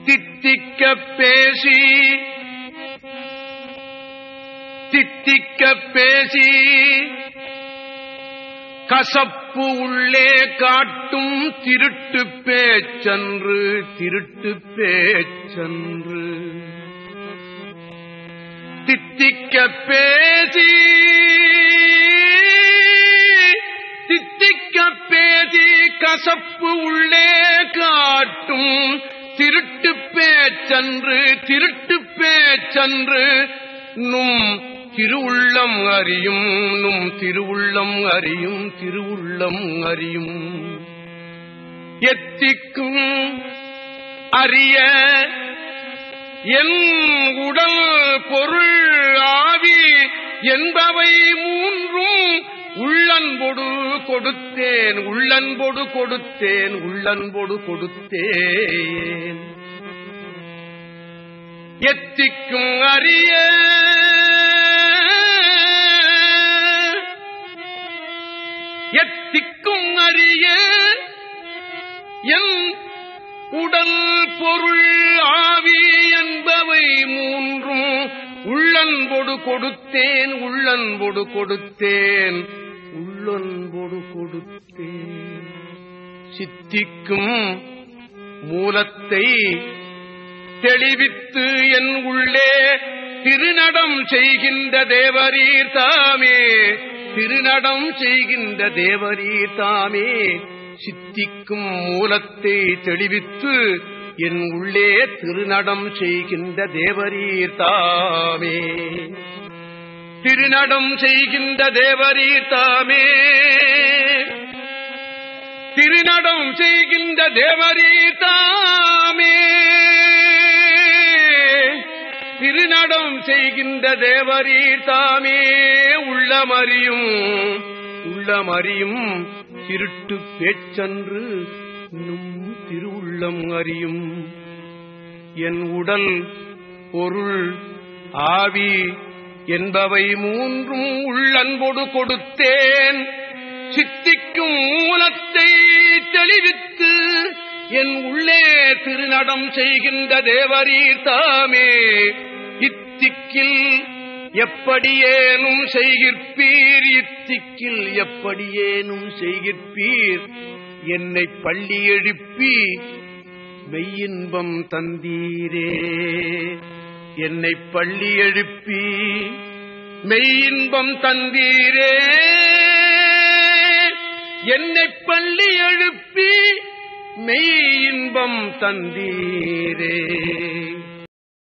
தித்திக்க பேசி கசப்பு உள்ளே காட்டும் திருட்டு பேச்சன்று தித்திக்க பேசி கசப்பு உள்ளே காட்டும் திருட்டு பேச்சன்று நும் திருவுள்ளம் அறியும் எத்திக்கும் அறிய என் உடல் பொருள் ஆவி என்பவை மூன்றும் உள்ளன்பொடு கொடுத்தேன் எத்திக்கும் அறிய என் உடல் பொருள் ஆவி என்பவை மூன்றும் உள்ளன்பொடு கொடுத்தேன் சித்திக்கும் மூலத்தை தெளிவித்து என் உள்ளே திருநடம் செய்கின்ற தேவரீர் தாமே சித்திக்கும் மூலத்தை தெளிவித்து என் உள்ளே திருநடம் செய்கின்ற தேவரீர் தாமே உள்ளமறியும் திருட்டு பேச்சன்று நும் திருவுள்ளம் அறியும் என் உடல் பொருள் ஆவி என்பவை மூன்றும் உள்ளன்பொடு கொடுத்தேன் சித்திக்கும் மூலத்தை தெளிவித்து என் உள்ளே திருநடம் செய்கின்ற தேவரீர் தாமே இத்திக்கில் எப்படியேனும் செய்கிற்பீர் என்னை பள்ளி எழுப்பி மெய்யின்பம் தந்தீரே மெய்யின்பம் தந்தீரே